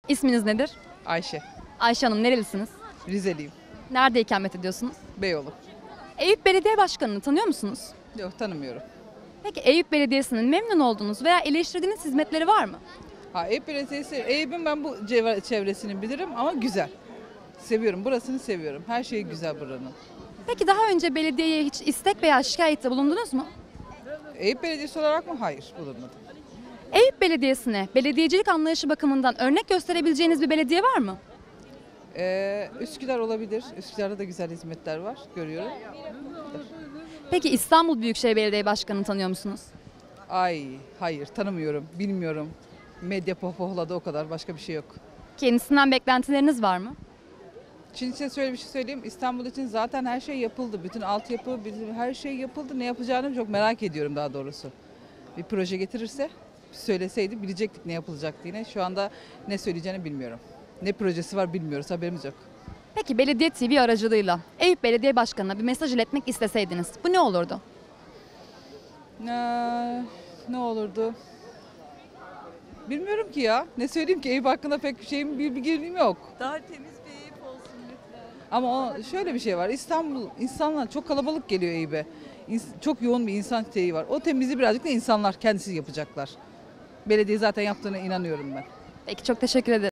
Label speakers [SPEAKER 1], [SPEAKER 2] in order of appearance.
[SPEAKER 1] İsminiz nedir?
[SPEAKER 2] Ayşe,
[SPEAKER 1] Ayşe Hanım, nerelisiniz?
[SPEAKER 2] Rizeliyim.
[SPEAKER 1] Nerede ikamet ediyorsunuz?
[SPEAKER 2] Beyoğlu.
[SPEAKER 1] Eyüp Belediye Başkanı'nı tanıyor musunuz?
[SPEAKER 2] Yok, tanımıyorum.
[SPEAKER 1] Peki Eyüp Belediyesi'nin memnun olduğunuz veya eleştirdiğiniz hizmetleri var mı?
[SPEAKER 2] Eyüp Belediyesi, Eyüp'ün ben bu çevresini bilirim ama güzel. Seviyorum, burasını seviyorum. Her şey güzel buranın.
[SPEAKER 1] Peki daha önce belediyeye hiç istek veya şikayette bulundunuz mu?
[SPEAKER 2] Eyüp Belediyesi olarak mı? Hayır, bulunmadım.
[SPEAKER 1] Eyüp Belediyesi'ne belediyecilik anlayışı bakımından örnek gösterebileceğiniz bir belediye var mı?
[SPEAKER 2] Üsküdar olabilir. Üsküdar'da da güzel hizmetler var, görüyorum.
[SPEAKER 1] Peki İstanbul Büyükşehir Belediye Başkanı'nı tanıyor musunuz?
[SPEAKER 2] Hayır, tanımıyorum, bilmiyorum. Medya pohpohladı o kadar, başka bir şey yok.
[SPEAKER 1] Kendisinden beklentileriniz var mı?
[SPEAKER 2] Çin için şöyle bir şey söyleyeyim. İstanbul için zaten her şey yapıldı. Bütün altyapı, her şey yapıldı. Ne yapacağını çok merak ediyorum daha doğrusu. Bir proje getirirse söyleseydi bilecektik ne yapılacaktı yine. Şu anda ne söyleyeceğini bilmiyorum. Ne projesi var bilmiyoruz, haberimiz yok.
[SPEAKER 1] Peki Belediye TV aracılığıyla Eyüp Belediye Başkanı'na bir mesaj iletmek isteseydiniz bu ne olurdu?
[SPEAKER 2] Ne olurdu? Bilmiyorum ki ya. Ne söyleyeyim ki, Eyüp hakkında pek şeyim, bir bilgim yok.
[SPEAKER 3] Daha temiz bir Eyüp olsun lütfen.
[SPEAKER 2] Ama şöyle bir şey var. İstanbul, insanlar çok kalabalık geliyor Eyüp'e. Çok yoğun bir insan şeyi var. O temizliği birazcık da insanlar kendisi yapacaklar. Belediye zaten yaptığına inanıyorum ben.
[SPEAKER 1] Peki çok teşekkür ederim.